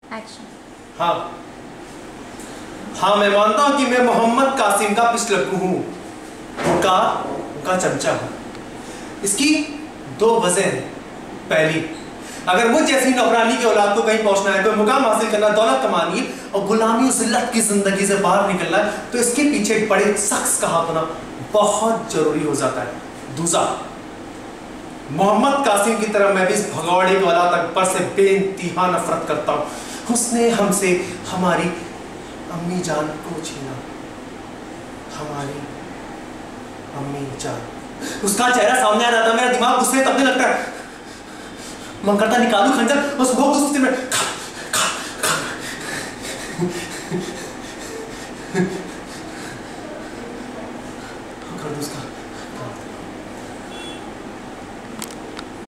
Action. हाँ हाँ, मैं मानता हूं कि मैं मोहम्मद कासिम का पिछलग्गू हूं, उनका चमचा हूं। इसकी दो वजह हैं। पहली, अगर मुझ जैसी नौकरानी की औलाद को कहीं पहुंचना है, कोई मुकाम हासिल करना, दौलत कमानी है और गुलामी और जिल्लत की जिंदगी से बाहर निकलना है, तो इसके पीछे एक बड़े शख्स का हाथ होना बहुत जरूरी हो जाता है। दूसरा, मोहम्मद कासिम की तरह मैं भी इस भगौड़े की औलाद अकबर से बेइंतहा नफरत करता हूं। उसने हमसे हमारी अम्मी जान को छीना, हमारी अम्मी जान। उसका चेहरा सामने आ जाता, मेरा दिमाग गुस्से तब लगता है, मन करता निकालू खंजर उस भोग में